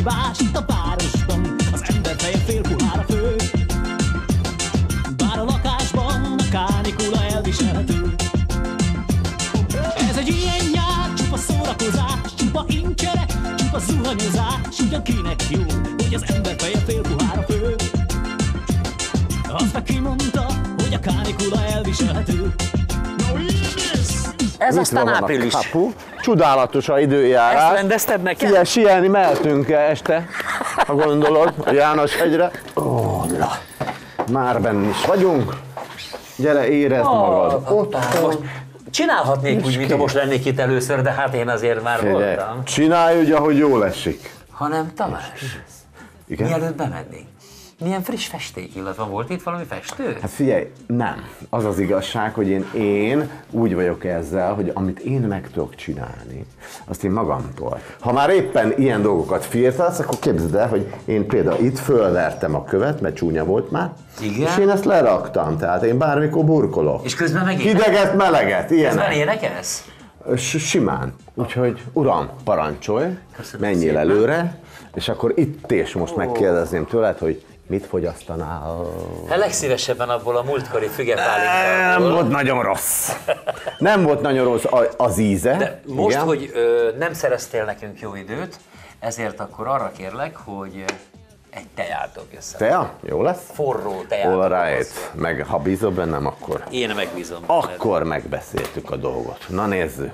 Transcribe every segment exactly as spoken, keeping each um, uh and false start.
hibás itt a városban, az ember feje fél puhára fő. Bár a lakásban a kánikula elviselhető. Ez egy ilyen nyár, csupa szórakozás, csupa incsere, csupa zuhanyozás, ugyankinek jó, hogy az ember feje fél puhára fő. Azt aki mondta, hogy a kánikula elviselhető. Ez Mit aztán van a április. kapu? Csodálatos a időjárás. Ezt rendezted nekem? Figyelj, sielni mehetünk-e este, ha gondolod, a Jánoshegyre? Ó, na, már benne is vagyunk. Gyere, érezd magad. Ott Most csinálhatnék úgy, mintha most lennék itt először, de hát én azért már Figyelj, voltam. csinálj úgy, ahogy jól esik. Hanem Tamás, Igen? mielőtt bemennénk, milyen friss festékillat van? Volt itt valami festő? Hát figyelj, nem. Az az igazság, hogy én, én úgy vagyok ezzel, hogy amit én meg tudok csinálni, azt én magamtól. Ha már éppen ilyen dolgokat firtasz, akkor képzeld el, hogy én például itt fölvertem a követ, mert csúnya volt már, Igen? és én ezt leraktam, tehát én bármikor burkolok. És közben meg Hideget, meleget, Közben ilyenek. énekelsz? S- Simán. Úgyhogy, uram, parancsolj, Köszönöm menjél szépen. előre, és akkor itt és most megkérdezném tőled, hogy mit fogyasztanál? Hát legszívesebben abból a múltkori Nem fügepálinkából. volt nagyon rossz. Nem volt nagyon rossz a- az íze. De most, igen. hogy ö, nem szereztél nekünk jó időt, ezért akkor arra kérlek, hogy ö, egy teját dobj össze. Tea? Jó lesz? Forró teját. All dobj right. össze. Meg ha bízol bennem, akkor... Én megbízom. Akkor megbeszéltük a dolgot. Na nézzük.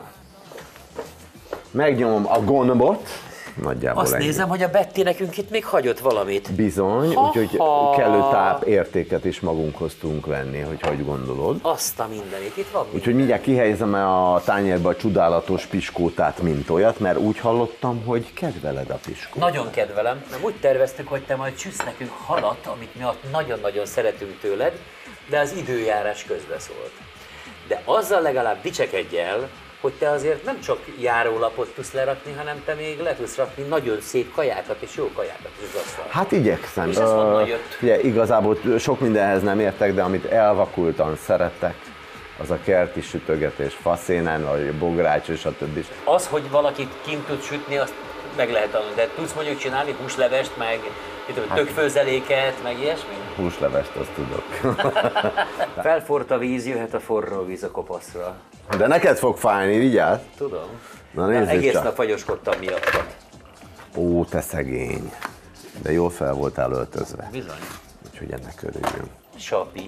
Megnyomom a gombot. Nagyjából Azt ennyi. nézem, hogy a Betty nekünk itt még hagyott valamit. Bizony, Ha-ha. úgyhogy kellő tápértéket is magunkhoz tudunk venni, hogyha úgy gondolod. Azt a mindenit, itt van Úgyhogy mindjárt kihelyezem a tányérba a csodálatos piskótát, mint olyat, mert úgy hallottam, hogy kedveled a piskót. Nagyon kedvelem, mert úgy terveztük, hogy te majd sütsz nekünk halat, amit mi nagyon-nagyon szeretünk tőled, de az időjárás közbeszólt. De azzal legalább dicsekedj el, hogy te azért nem csak járólapot tudsz lerakni, hanem te még le tudsz rakni nagyon szép kajákat és jó kajákat az asztalra. Hát igyekszem. És ez honnan Ö, jött? Ugye, igazából sok mindenhez nem értek, de amit elvakultan szeretek, az a kerti sütögetés, faszénen, vagy bogrács és a többi. Az, hogy valakit kint tud sütni, azt meg lehet tanulni. De tudsz mondjuk csinálni húslevest, meg mit tudom, tökfőzeléket, meg ilyesmi? Húslevest, azt tudok. Felforrt a víz, jöhet a forró víz a kopaszra. De neked fog fájni, vigyázz! Tudom. Na Már nézzük egész csak. nap fagyoskodtam miattad. Ó, te szegény! De jól fel voltál öltözve, Bizony. úgyhogy ennek örüljünk. Sapi.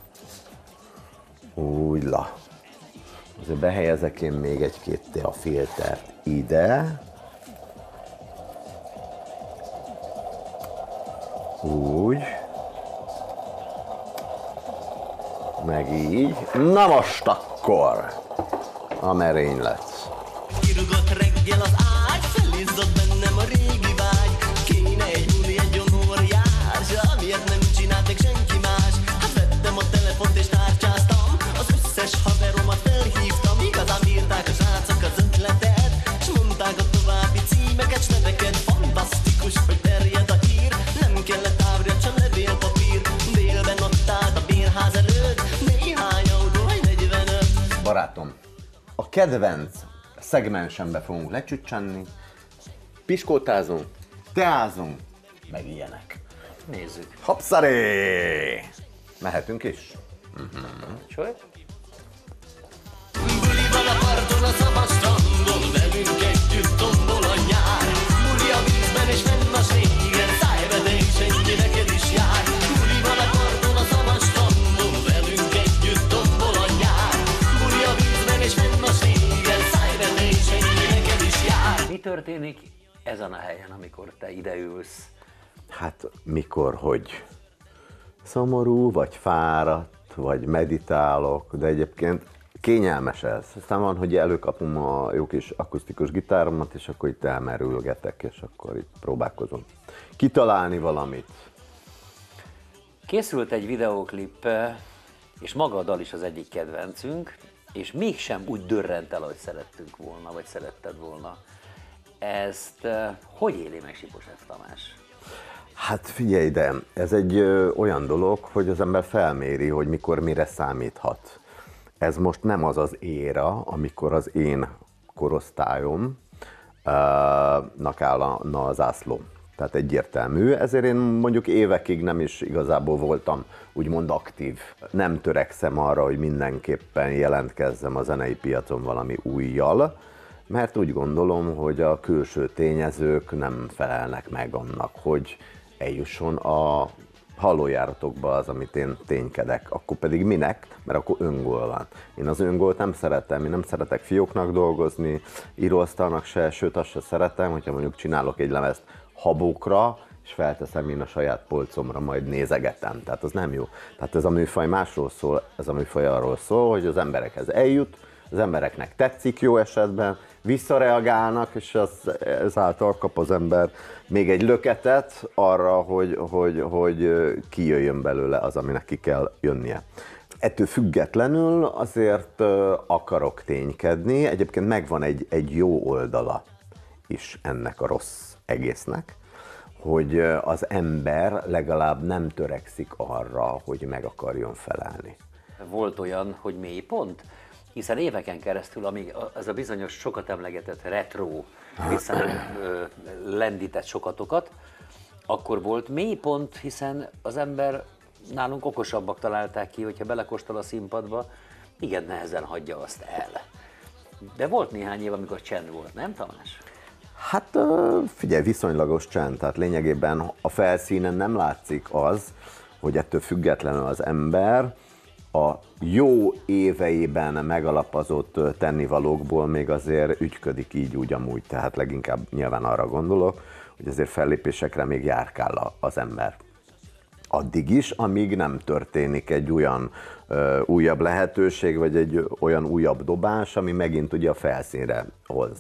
Úgy, la. Azért behelyezek én még egy-két tea filtert ide. Úgy. Meg így. Na most akkor a merénylet. Kirugott reggel az ágy, felizzott bennem a régi vágy. Kéne egy buli, egy óriás, amilyet nem csinált még senki más. Hát vettem a telefont és tárcsáztam, az összes haveromat felhívtam. Igazán bírták a srácok az ötletet, s mondták a további címeket, s neveket. Fantasztikus, hogy terjed a hír, nem kellett ábria, csak levélpapír. Délben ott állt a bérház előtt, néhány autó, vagy negyvenöt. Barátom, a kedvenc szegmensembe fogunk lecsücsenni, piskótázunk, teázunk, meg ilyenek. Nézzük. Hopszaré! Mehetünk is? Csaj. Buli van a parton, a szabad strandon, velünk együtt tombol a nyár. Buli a vízben és fenn a snégen, szájvedés ennyi neked is jár. Buli van a parton, a szabad strandon, velünk együtt tombol a nyár. Buli a vízben és fenn a snégen, szájvedés ennyi neked is jár. Mi történik ezen a helyen, amikor te ideülsz? Hát mikor, hogy szomorú, vagy fáradt, vagy meditálok, de egyébként kényelmes ez. Aztán van, hogy előkapom a jó kis akusztikus gitáromat, és akkor itt elmerülgetek, és akkor itt próbálkozom kitalálni valamit. Készült egy videóklip, és maga a dal is az egyik kedvencünk, és mégsem úgy dörrent el, ahogy szerettünk volna, vagy szeretted volna. Ezt eh, hogy éli meg Sipos F. Tamás? Hát figyelj, de ez egy ö, olyan dolog, hogy az ember felméri, hogy mikor mire számíthat. Ez most nem az az éra, amikor az én korosztályomnak állna a zászló. Tehát egyértelmű, ezért én mondjuk évekig nem is igazából voltam úgymond aktív. Nem törekszem arra, hogy mindenképpen jelentkezzem a zenei piacon valami újjal, mert úgy gondolom, hogy a külső tényezők nem felelnek meg annak, hogy eljusson a hallójáratokba az, amit én ténykedek. Akkor pedig minek? Mert akkor öngól van. Én az öngolt nem szeretem, én nem szeretek fióknak dolgozni, íróasztalnak se, sőt azt se szeretem, hogyha mondjuk csinálok egy lemezt habókra, és felteszem én a saját polcomra, majd nézegetem. Tehát az nem jó. Tehát ez a műfaj másról szól, ez a műfaj arról szól, hogy az emberekhez eljut, az embereknek tetszik jó esetben, visszareagálnak, és az, ezáltal kap az ember még egy löketet arra, hogy, hogy, hogy kijöjjön belőle az, aminek ki kell jönnie. Ettől függetlenül azért akarok ténykedni, egyébként megvan egy, egy jó oldala is ennek a rossz egésznek, hogy az ember legalább nem törekszik arra, hogy meg akarjon felelni. Volt olyan, hogy mélypont? Hiszen éveken keresztül, amíg ez a bizonyos sokat emlegetett retro hiszen ö, lendített sokatokat, akkor volt mélypont, hiszen az ember, nálunk okosabbak találták ki, hogyha belekóstol a színpadba, igen nehezen hagyja azt el. De volt néhány év, amikor csend volt, nem Tamás? Hát figyelj, viszonylagos csend, tehát lényegében a felszínen nem látszik az, hogy ettől függetlenül az ember a jó éveiben megalapozott tennivalókból még azért ügyködik így úgy amúgy, tehát leginkább nyilván arra gondolok, hogy azért fellépésekre még járkál az ember. Addig is, amíg nem történik egy olyan ö, újabb lehetőség, vagy egy olyan újabb dobás, ami megint ugye a felszínre hoz.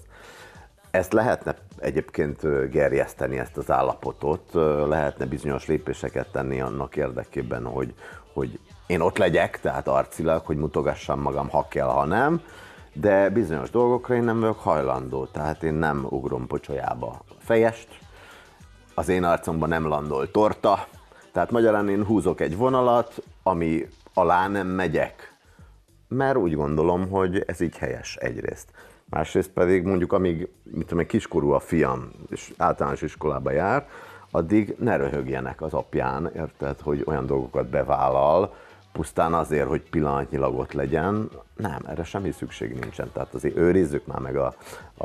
Ezt lehetne egyébként gerjeszteni, ezt az állapotot, lehetne bizonyos lépéseket tenni annak érdekében, hogy, hogy én ott legyek, tehát arcilag, hogy mutogassam magam, ha kell, ha nem, de bizonyos dolgokra én nem vagyok hajlandó, tehát én nem ugrom pocsolyába fejest, az én arcomban nem landol torta, tehát magyarán én húzok egy vonalat, ami alá nem megyek, mert úgy gondolom, hogy ez így helyes egyrészt. Másrészt pedig mondjuk amíg, mit tudom, egy kiskorú a fiam, és általános iskolába jár, addig ne röhögjenek az apján, érted, hogy olyan dolgokat bevállal, pusztán azért, hogy pillanatnyilag ott legyen. Nem, erre semmi szükség nincsen, tehát azért őrizzük már meg a, a,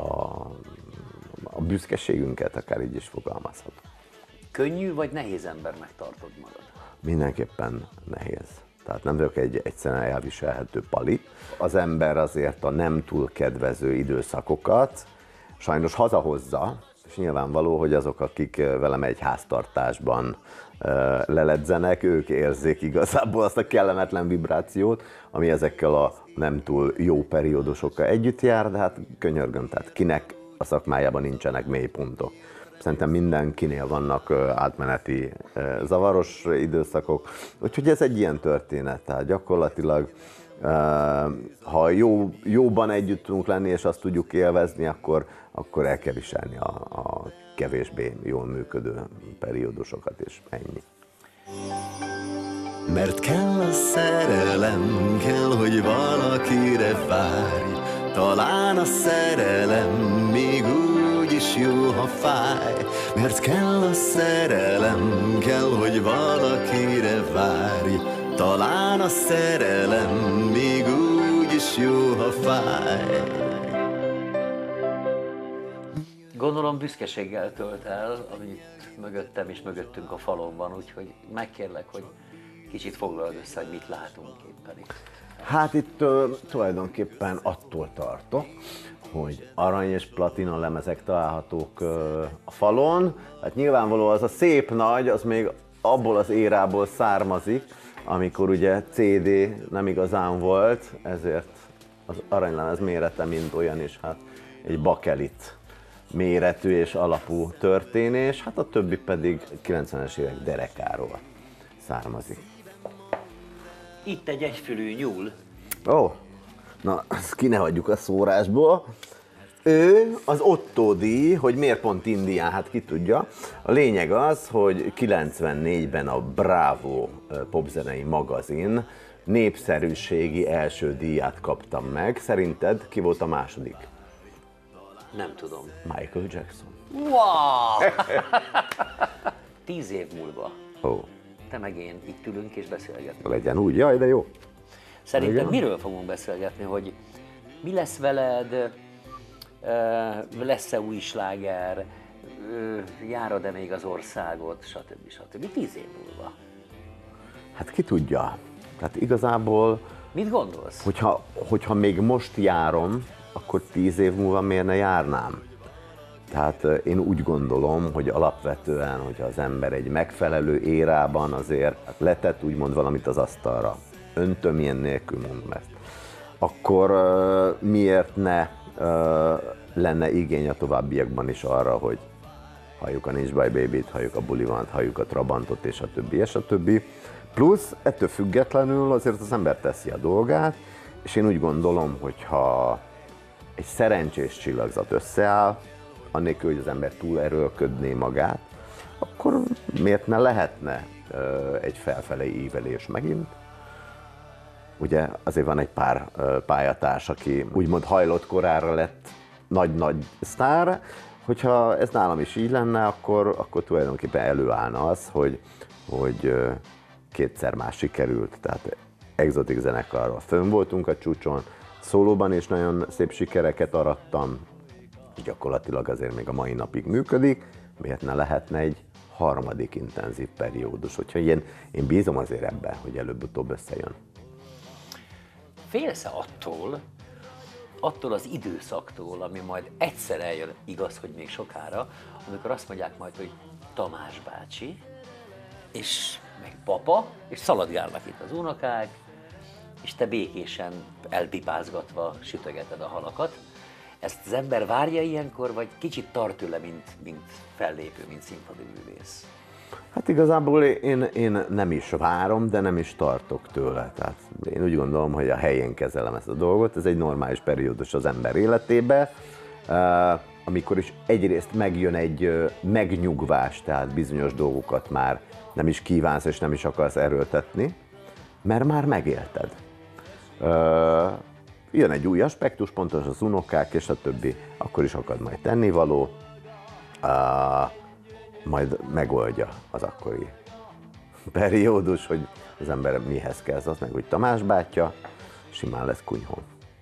a büszkeségünket, akár így is fogalmazhat. Könnyű vagy nehéz embernek tartod magad? Mindenképpen nehéz. Tehát nem vagyok egy egyszerűen elviselhető pali. Az ember azért a nem túl kedvező időszakokat sajnos hazahozza, és nyilvánvaló, hogy azok, akik velem egy háztartásban leledzenek, ők érzik igazából azt a kellemetlen vibrációt, ami ezekkel a nem túl jó periódusokkal együtt jár, de hát könyörgöm, tehát kinek a szakmájában nincsenek mélypontok. Szerintem mindenkinél vannak átmeneti zavaros időszakok, úgyhogy ez egy ilyen történet, tehát gyakorlatilag ha jó, jóban együtt tudunk lenni és azt tudjuk élvezni, akkor, akkor el kell viselni a, a kevésbé jól működő periódusokat, és ennyi. Mert kell a szerelem, kell, hogy valakire várj. Talán a szerelem még úgy is jó, ha fáj. Mert kell a szerelem, kell, hogy valakire várj. Talán a szerelem még úgy is jó, ha fáj. Gondolom büszkeséggel tölt el, amit mögöttem és mögöttünk a falon van, úgyhogy megkérlek, hogy kicsit foglald össze, hogy mit látunk éppen itt. Hát itt uh, tulajdonképpen attól tartok, hogy arany és platina lemezek találhatók uh, a falon. Hát nyilvánvaló az a szép nagy, az még abból az érából származik, amikor ugye cé dé nem igazán volt, ezért az aranylemez mérete mint olyan is, hát egy bakelit méretű és alapú történés, hát a többi pedig kilencvenes évek derekáról származik. Itt egy egyfülű nyúl. Ó, oh, na, ezt ki ne hagyjuk a szórásból. Ő az Otto-díj, hogy miért pont indián, hát ki tudja. A lényeg az, hogy kilencvennégyben a Bravo popzenei magazin népszerűségi első díját kaptam meg. Szerinted ki volt a második? Nem tudom. Michael Jackson. Wow! Tíz év múlva Ó, te meg én itt ülünk és beszélgetünk. legyen úgy, jaj, de jó. Szerintem Igen. miről fogunk beszélgetni, hogy mi lesz veled, ö, lesz-e új sláger, ö, járod-e még az országot, stb. stb. Tíz év múlva. Hát ki tudja. Tehát igazából, Mit gondolsz? hogyha, hogyha még most járom, akkor tíz év múlva miért ne járnám? Tehát ö, én úgy gondolom, hogy alapvetően, hogyha az ember egy megfelelő érában azért letett úgymond valamit az asztalra, öntömilyen nélkül mondom ezt, akkor ö, miért ne ö, lenne igény a továbbiakban is arra, hogy halljuk a Nincs Baj Baby-t, halljuk a Bulivant, halljuk a Trabantot és a többi, és a többi. Plusz ettől függetlenül azért az ember teszi a dolgát, és én úgy gondolom, hogy ha egy szerencsés csillagzat összeáll, annélkül, hogy az ember túl erőlködné magát, akkor miért ne lehetne ö, egy felfelé ívelés megint? Ugye azért van egy pár ö, pályatárs, aki úgymond hajlott korára lett nagy-nagy sztár, hogyha ez nálam is így lenne, akkor, akkor tulajdonképpen előállna az, hogy, hogy ö, kétszer már sikerült, tehát Exotic zenekarral fönn voltunk a csúcson, szólóban is nagyon szép sikereket arattam, gyakorlatilag azért még a mai napig működik, miért ne lehetne egy harmadik intenzív periódus, hogyha én, én bízom azért ebben, hogy előbb-utóbb összejön. Félsz-e attól, attól az időszaktól, ami majd egyszer eljön, igaz, hogy még sokára, amikor azt mondják majd, hogy Tamás bácsi, és meg papa, és szaladgálnak itt az unokák, és te békésen elpipázgatva sütögeted a halakat. Ezt az ember várja ilyenkor, vagy kicsit tart tőle, mint, mint fellépő, mint színpadi művész? Hát igazából én, én nem is várom, de nem is tartok tőle. Tehát én úgy gondolom, hogy a helyén kezelem ezt a dolgot, ez egy normális periódus az ember életébe, amikor is egyrészt megjön egy megnyugvás, tehát bizonyos dolgokat már nem is kívánsz és nem is akarsz erőltetni, mert már megélted. Jön egy új aspektus, pontos az unokák és a többi, akkor is akad majd tennivaló, majd megoldja az akkori periódus, hogy az ember mihez kezd, az meg úgy Tamás bátya, simán lesz kunyhó.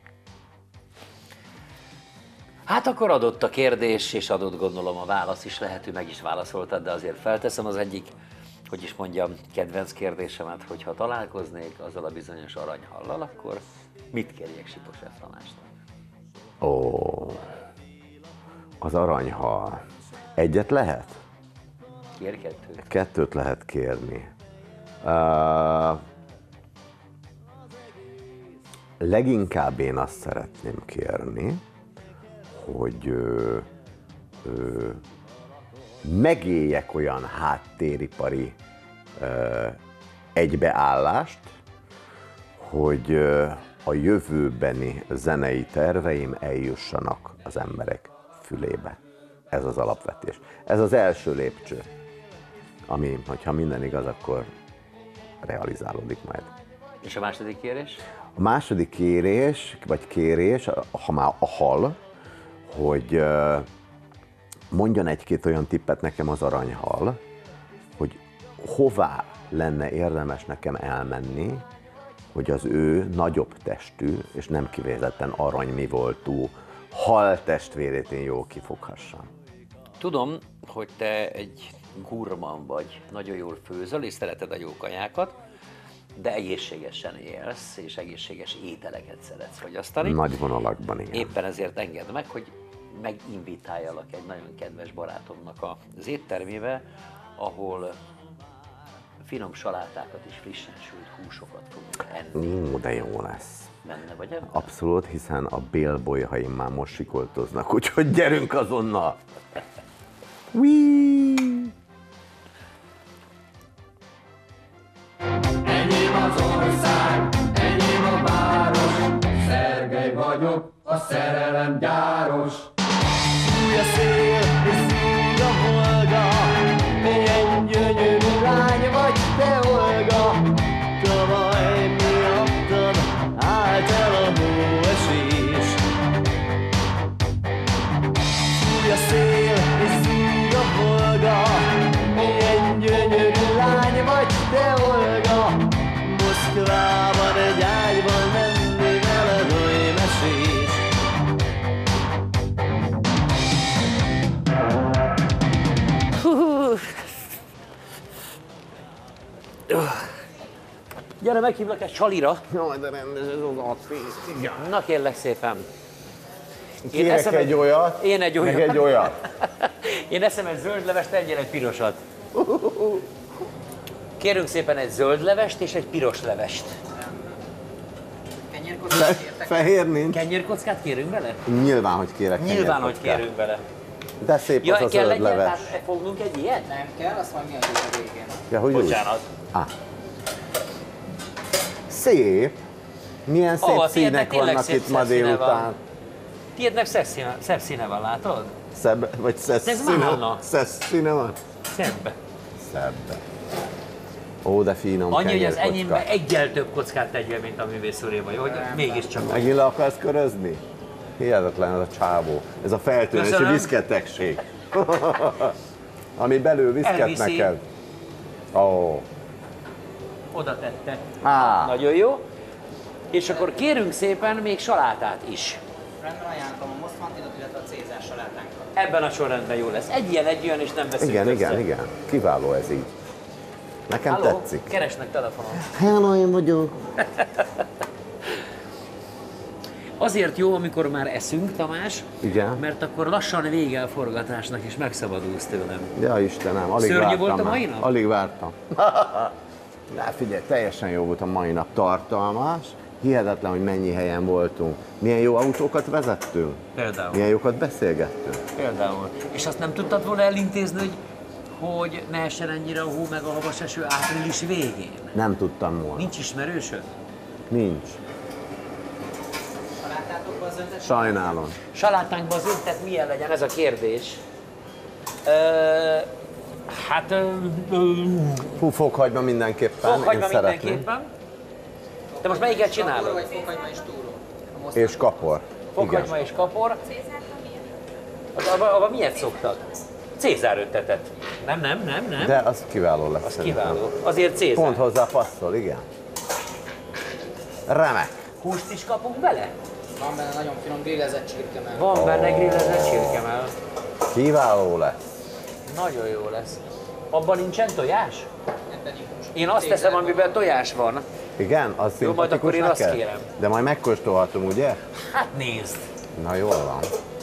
Hát akkor adott a kérdés, és adott gondolom a válasz is lehető, meg is válaszoltad, de azért felteszem az egyik, hogy is mondjam, kedvenc kérdésemet, hogyha találkoznék azzal a bizonyos aranyhallal, akkor mit kérjek Sipos F. Tamástól? Ó, az aranyhal. Egyet lehet? Kérj kettőt? Kettőt lehet kérni. Uh, leginkább én azt szeretném kérni, hogy ö, ö, megéljek olyan háttéripari ö, egybeállást, hogy ö, a jövőbeni zenei terveim eljussanak az emberek fülébe. Ez az alapvetés. Ez az első lépcső, ami, hogyha minden igaz, akkor realizálódik majd. És a második kérés? A második kérés, vagy kérés, ha már a hal, hogy mondjon egy-két olyan tippet nekem az aranyhal, hogy hová lenne érdemes nekem elmenni, hogy az ő nagyobb testű, és nem kifejezetten arany mi voltú hal testvérét én jól kifoghassam. Tudom, hogy te egy gurman vagy, nagyon jól főzöl, és szereted a jó kanyákat, de egészségesen élsz, és egészséges ételeket szeretsz fogyasztani. Nagy vonalakban, igen. Éppen ezért engedd meg, hogy meginvitáljalak egy nagyon kedves barátomnak az éttermébe, ahol finom salátákat és frissen sült húsokat fogunk enni. Ó, de jó lesz. Benne vagy ebben? Abszolút, hiszen a bélbolyhaim már most sikoltoznak, úgyhogy gyerünk azonnal! Whee! Enyém az ország, enyém a város, Szergej vagyok, a szerelem gyáros. Fúj a szél, és fúj a Volga, milyen gyönyörű lány vagy te, Olga. Tavaly miattad állt el a hóesés. Fúj a szél, és te Olga, Moszkvában egy ágyban menni veled oly mesés. Gyere, meghívlak egy csalira. Jaj, de rendes ez az outfit. Igen. Na kérlek szépen. Kérek eszem egy olyat, Én egy olyat. meg egy olyat. Én eszem egy zöld levest, egyél egy pirosat. Kérünk szépen egy zöld levest és egy piros levest. Fe, fehér nincs. Kenyérkockát kérünk bele? Nyilván, hogy kérek Nyilván, hogy kenyérkockát. kérünk bele. De szép Ja, az a kell zöld egy ilyen? leves. Tehát fognunk egy ilyet? Nem kell, azt majd mi adjuk a végén. Ja, hogy úgy? Bocsánat. Ah. Szép. Milyen szép Ó, a tiédnek színek tényleg vannak szép itt ma színe délután. van. Tiédnek szebb színe, szebb színe van, látod? Szebb, vagy szesz Ez színe, válna. szesz színe van? Szebb. Szebb. Ó, de finom Annyi, hogy az kenyérkocka. enyémben egyel több kockát tegyél, mint a művészúréban, jó? Hogy mégiscsak. Megint le akarsz körözni? Hihetetlen ez a csávó. Ez a feltűnési Köszönöm. viszketegség. Ami belül viszket Elviszi. neked. Ó. Oda tette. Á. Nagyon jó. És akkor kérünk szépen még salátát is. Rendben ajánlom a moszkvantidot, illetve a cézár salátánkat. Ebben a sorrendben jó lesz. Egy ilyen, egy olyan, és nem veszünk Igen, össze. igen, igen. Kiváló ez így. Nekem Halló? tetszik. Keresnek telefonon. Hello, én vagyok. Azért jó, amikor már eszünk, Tamás, Igen. mert akkor lassan vége a forgatásnak, és megszabadulsz tőlem. Ja Istenem, alig Szörnyű vártam volt a már. mai nap? Alig vártam. De figyelj, teljesen jó volt a mai nap, tartalmas. Hihetetlen, hogy mennyi helyen voltunk. Milyen jó autókat vezettünk. Például. Milyen jókat beszélgettünk. Például. És azt nem tudtad volna elintézni, hogy, hogy ne essen ennyire a hó meg a havas eső április végén? Nem tudtam volna. Nincs ismerősöd? Nincs. Salátátokban zöldet? Sajnálom. Salátánkban az öntet milyen legyen, ez a kérdés. Ö, hát... Ö, ö, Hú, fokhagyma mindenképpen. Fokhagyma Én szeretném. mindenképpen. De most melyiket Kapor csinálod? vagy fokhagyma és túró? A moszkva- És kapor. Fokhagyma és kapor. Az, abba, abba miért szoktak? Cézár öntetet. Nem, nem, nem, nem. De az kiváló lesz. Az szerintem. kiváló. Azért Cézár. Pont hozzá passzol, igen. Remek. Húst is kapunk bele? Van benne nagyon finom grillezett csirkemell. Van benne grillezett csirkemell. Kiváló lesz. Nagyon jó lesz. Abban nincsen tojás? Ebben nincs. Én azt teszem, amiben tojás van. Igen, az Jó, majd akkor én szimpatikus azt neked? kérem. De majd megkóstolhatom, ugye? Hát nézd. Na jól van.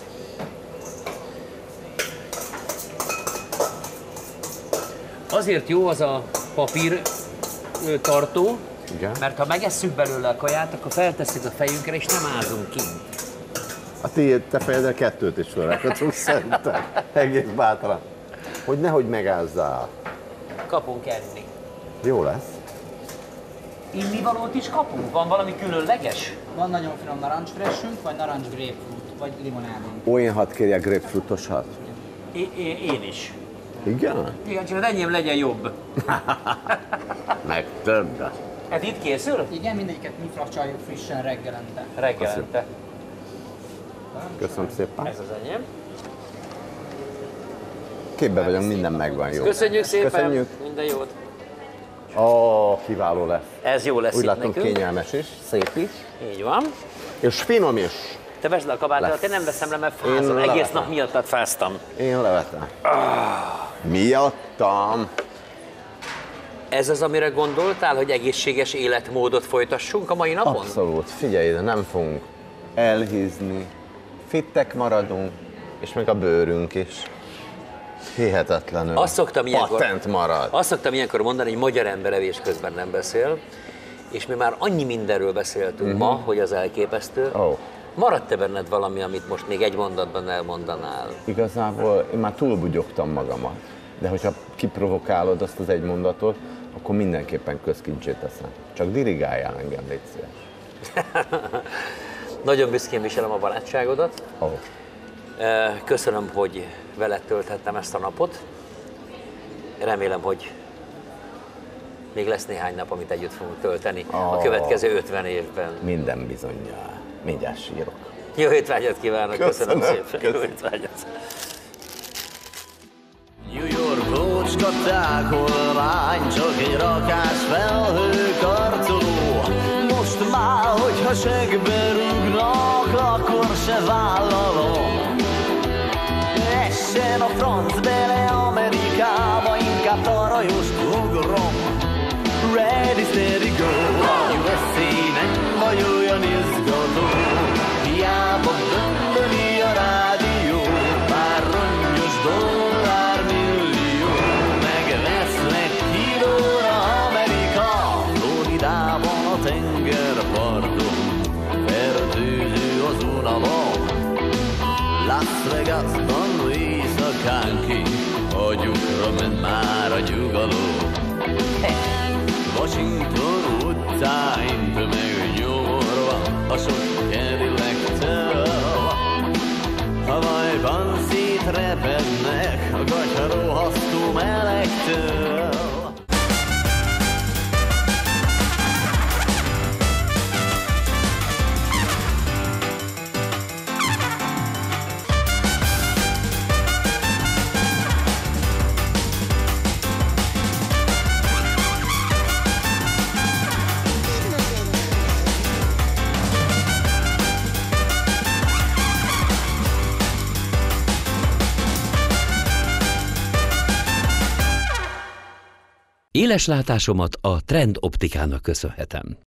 Azért jó az a papír ö, tartó, Igen. mert ha megesszük belőle a kaját, akkor feltesszük a fejünkre, és nem ázunk kint. A tiéd, te fejedre kettőt is felrakhatunk szerintem. Egész bátran. Hogy nehogy megázzál. Kapunk enni. Jó lesz. Innivalót is kapunk? Van valami különleges? Van nagyon finom narancsfressünk, vagy narancs grapefruit, vagy limonádunk. Ó, én hadd kérjek grapefruitosat. É, é, én is. Igen? Igen, csak az enyém legyen jobb. Meg több. Ez itt készül? Igen, mindegyiket mi fracsaljuk frissen reggelente. Reggelente. Köszönöm szépen. Ez az enyém. Képbe vagyunk, minden megvan jó. Köszönjük szépen. Köszönjük. Minden jót. Ó, kiváló lesz. Ez jó lesz Úgy itt látom, nekünk. kényelmes is, szép is. Így van. És finom is. Te vesd le a kabátodat, Lesz. én nem veszem le, mert Én fázom. Egész levetem. nap miattad fáztam. Én levetem. Miattam. Ez az, amire gondoltál, hogy egészséges életmódot folytassunk a mai napon? Abszolút. Figyelj ide, nem fogunk elhízni. Fittek maradunk, és meg a bőrünk is. Hihetetlenül. Azt szoktam ilyenkor, Patent marad. azt szoktam ilyenkor mondani, hogy magyar ember evés közben nem beszél, és mi már annyi mindenről beszéltünk uh-huh. ma, hogy az elképesztő. Ó. Maradt-e benned valami, amit most még egy mondatban elmondanál? Igazából én már túlbugyogtam magamat. De hogyha kiprovokálod azt az egy mondatot, akkor mindenképpen közkincsét teszem. Csak dirigáljál engem, légy szíves. Nagyon büszkén viselem a barátságodat. Ó. Köszönöm, hogy veled tölthettem ezt a napot. Remélem, hogy még lesz néhány nap, amit együtt fogunk tölteni a Ó. következő ötven évben. Minden bizonnyal. Mindjárt sírok. Jó étvágyat kívánok, köszönöm, Köszönöm, szépen. Jó köszönöm. étvágyat. New Yorkot Olvasgatták holvány, csak egy rakás felhőkarcoló. Most már, hogyha segbe rúgnak, akkor se vállalom. Essen a franc bele Amerikába, inkább tarajost ugrom. Ready, steady, go! A U S A nem vagy olyan izgató, hiába dömböli a rádió. Pár rongyos dollár millió, megvesznek kilóra Amerika. Floridában a tengerparton, fertőző az unalom. Las Vegasban éjszakánként agyukra ment már a nyugalom. Washington utcáin tömeg nyomorva a sok Cadillac-től. Havajban szétrepednek a gatyharohasztó melegtől. Éles látásomat a Trend optikának köszönhetem.